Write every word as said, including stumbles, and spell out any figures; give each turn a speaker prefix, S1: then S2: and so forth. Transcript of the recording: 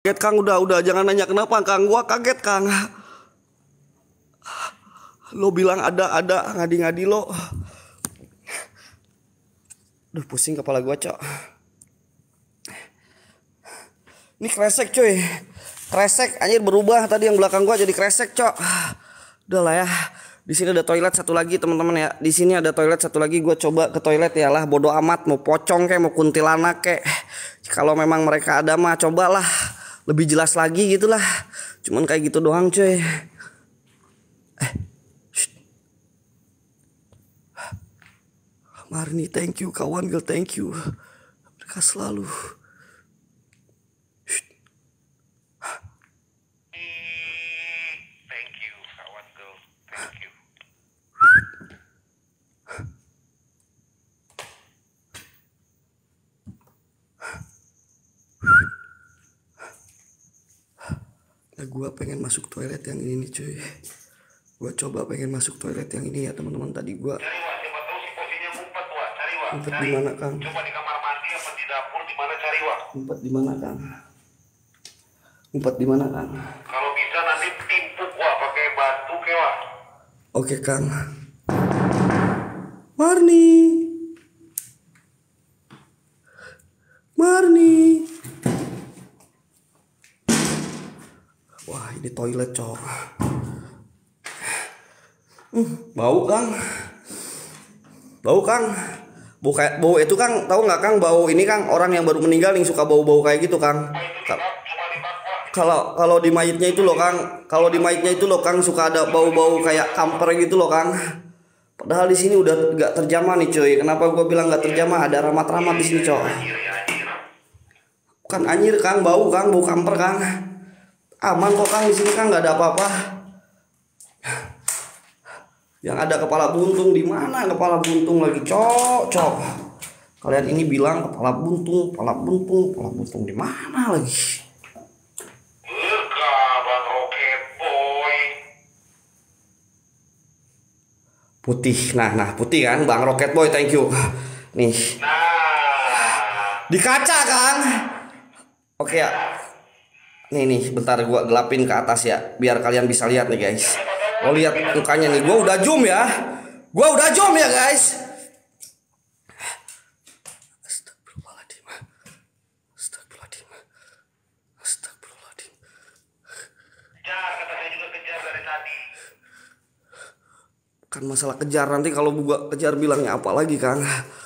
S1: Kaget Kang, udah udah jangan nanya kenapa Kang, gua kaget Kang. Lo bilang ada ada ngadi-ngadi lo. Duh pusing kepala gua cok. Ini kresek cuy, kresek anjir berubah tadi yang belakang gua jadi kresek cok. Udah lah ya. Di sini ada toilet satu lagi teman-teman ya. Di sini ada toilet satu lagi. Gue coba ke toilet ya lah. Bodoh amat mau pocong kayak mau kuntilanak kayak. Kalau memang mereka ada mah cobalah lebih jelas lagi gitulah. Cuman kayak gitu doang cuy. Eh, Marni thank you kawan girl thank you. Mereka selalu. Nah, gue pengen masuk toilet yang ini nih cuy. Gue coba pengen masuk toilet yang ini ya teman-teman. Tadi gue ngumpet di mana Kang?
S2: Coba di kamar mandi apa di dapur di mana cari wah?
S1: Ngumpet di mana Kang? Ngumpet di mana Kang?
S2: Kalau bisa nanti timpuk wah pakai batu ke wah.
S1: Oke Kang. Marni. Marni. Wah ini toilet cowok. Hmm, bau Kang. Bau Kang. Bau kayak bau itu Kang, tahu nggak Kang bau ini Kang orang yang baru meninggal yang suka bau-bau kayak gitu Kang. Kalau kalau di mayitnya itu loh Kang, kalau di mayitnya itu loh Kang suka ada bau-bau kayak kamper gitu loh Kang. Padahal di sini udah nggak terjamah nih cuy. Kenapa gue bilang nggak terjamah? Ada ramat-ramat di sini cowok. Bukan anjir Kang, bau Kang, bau kamper Kang. Aman kok Kang di sini Kang nggak ada apa-apa. Yang ada kepala buntung di mana kepala buntung lagi cok cok. Kalian ini bilang kepala buntung, kepala buntung, kepala buntung di mana lagi?
S2: Enggak, Bang Rocket Boy.
S1: Putih, nah nah putih kan Bang Rocket Boy thank you. Nih.
S2: Nah,
S1: Di kaca Kang. Oke ya. Nih nih bentar gua gelapin ke atas ya biar kalian bisa lihat nih guys. Lo lihat mukanya nih, gua udah zoom ya. Gua udah zoom ya guys. Astagfirullahaladzim. Astagfirullahaladzim. Astagfirullahaladzim.
S2: kejar kata saya juga kejar dari tadi.
S1: Kan masalah kejar nanti kalau gua kejar bilangnya apa lagi Kang?